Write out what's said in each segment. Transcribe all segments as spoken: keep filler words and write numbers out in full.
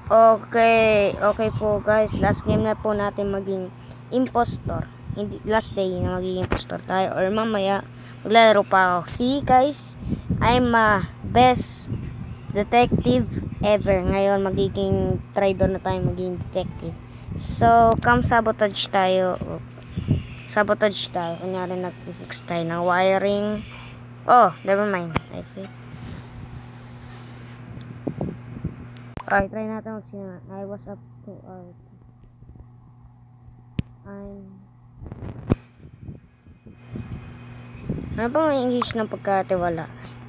Okay, okay po guys. Last game na po natin maging impostor. Hindi, last day na maging impostor tayo. Or mamaya, maglalaro pa ako. See guys, I'm a best detective ever. Ngayon, magiging traitor na tayo maging detective. So, come sabotage tayo. Sabotage tayo. Kunyari, nag-fix tayo ng wiring. Oh, never mind. I think. Alright, try natin mag-sina. I was up to art. I'm... Ano ba ang English ng pagkatiwala?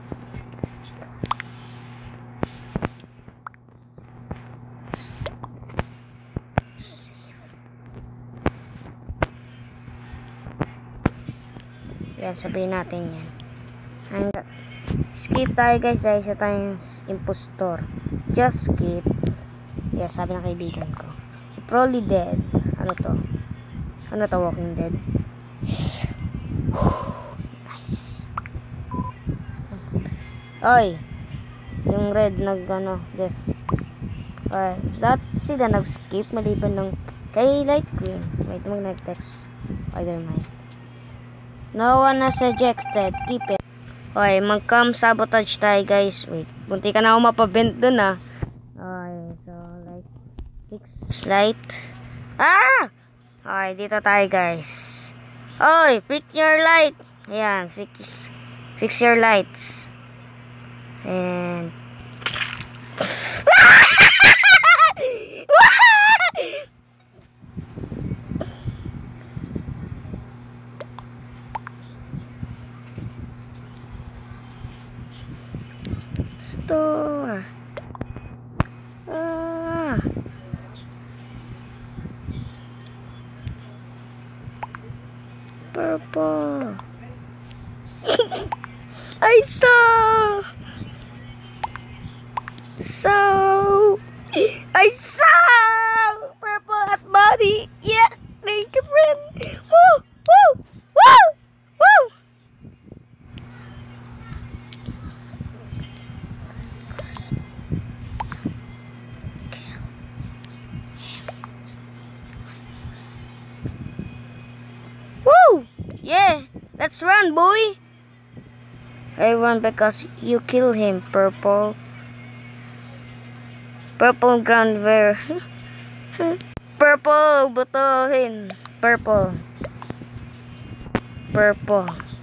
Yan, sabihin natin yan. And, skip tayo guys dahil sa tayong impostor. Just skip. Yeah, sabi ng kaibigan ko. Si Probably Dead. Ano to? Ano to, Walking Dead? Nice. Oy! Yung red nag ano, left. Alright. That sila nag-skip maliban ng kay Light Green. Wait, mag nag-text. Spider-Man. No one has suggested. Keep it. Okay, mag-come sabotage tayo guys. Wait, bunti ka na ako mapabent dun ah. Okay, so like fix light. Ah! Okay, dito tayo guys. Oy, fix your light. Ayan, fix fix your lights. And store. Ah. Purple. I saw. So. I saw. Purple at body. Yes. Thank you, friend. Woo. Woo. Woo. Woo. Woo! Yeah, let's run, boy. I run because you kill him, purple. Purple ground where purple butuhin. Purple. Purple.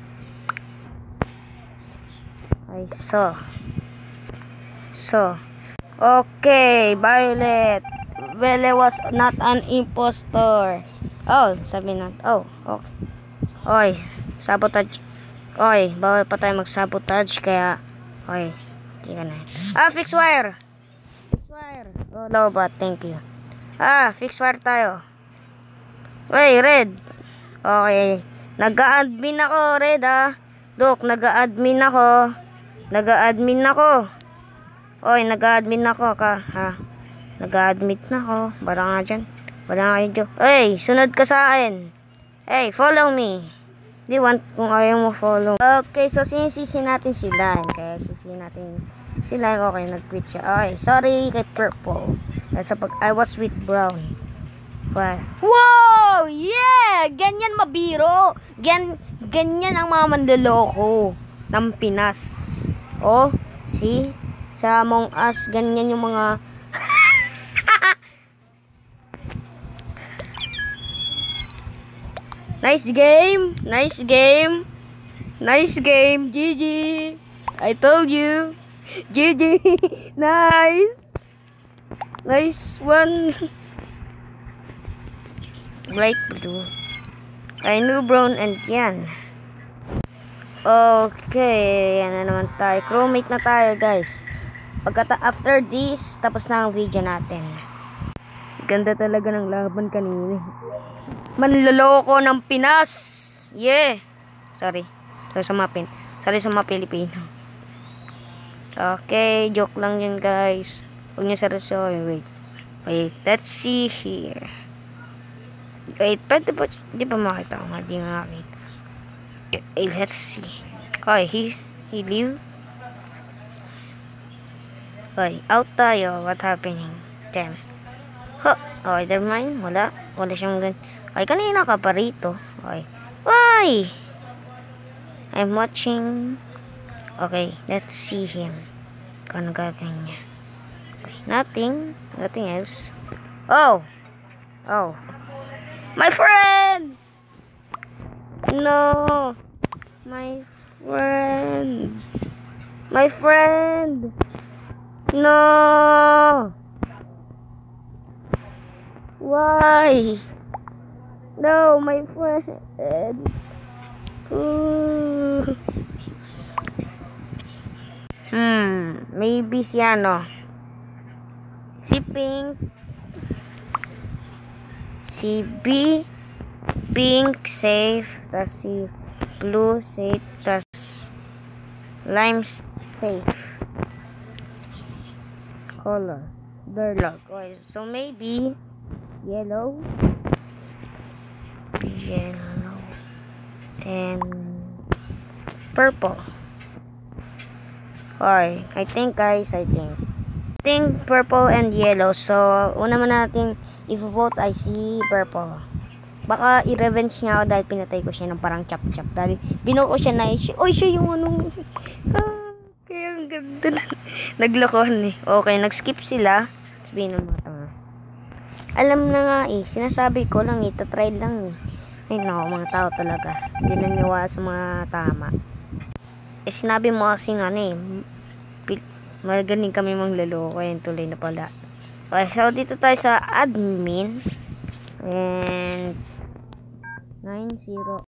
I saw. So. Okay, Violet. Violet was not an impostor. Oh, sabi na. Oh, okay. Oy, sabotage. Oy, bawal pa tayo mag-sabotage kaya oy, hindi ka na. Ah, fix wire. Fix wire. Oh, lobot, thank you. Ah, fix wire tayo. Oy, red. Okay. Nag-a-admin ako, red ah. Look, nag-a-admin ako. Nag-a-admin ako. Oy, nag-a-admin ako ka, ha. Nag-a-admit na ako. Bara nga dyan. Wala nga dyan. Hey, sunod ka sa akin. Hey, follow me. Di want kung ayaw mo follow. Okay, so sinisisi natin si Lime. Kaya sisi natin si Lime. Okay, nag-quit siya. Okay, sorry kay Purple. Sa pag I was with Brown. Wow! Wow! Yeah! Ganyan mabiro. Gan ganyan ang mga manloloko ng Pinas. Oh, see? Sa Among Us, ganyan yung mga nice game. Nice game. Nice game. G G. I told you. G G. Nice. Nice one. Light blue. I knew brown and yan. Okay. Yan na naman tayo. Crewmate na tayo guys. Pagkata after this, tapos na ang video natin. Ganda talaga ng laban kanina. Manloloko ng Pinas. Yeah. Sorry. Sorry sa mga pin. Sorry sa mga Pilipino. Okay, joke lang yun guys. Huwag niyo seryosohin. Wait. Wait, let's see here. Wait, pwede ba? Di ba makita ko nga? Di makita. Wait, let's see. Okay, he, he leave. Okay, out tayo. What happening? Okay. Huh. Okay, never mind. Wala. Wala siyang gan... Okay, kanina ka pa rito. Okay. Why? I'm watching... Okay, let's see him. Kung ano gagawin niya. Okay, nothing. Nothing else. Oh! Oh. My friend! No! My friend! My friend! No! Why? No, my friend. Ooh. Hmm, maybe si ano. Si Pink. Si B. Pink safe. Tas si Blue safe. Tas Lime safe. Color. Durlock. Okay, so maybe yellow. Yellow. And purple. Okay, I think guys, I think. I think purple and yellow. So, una man natin i-vote ay si purple. Baka i-revenge niya ako dahil pinatay ko siya ng parang chop-chop. Dahil binuo ko siya na, oy, siya yung anong, ah, kaya ang ganda na. Naglokohan eh. Okay, nag-skip sila. Sabihin ng mga tanga. Alam na nga eh, sinasabi ko lang eh, tatry lang eh. Ay nako, mga tao talaga. Hindi naniwala sa mga tama. Eh, sinabi mo kasi nga ano eh, magaling kami mangloloko, yung tuloy na pala. Okay, so dito tayo sa admin. And nine zero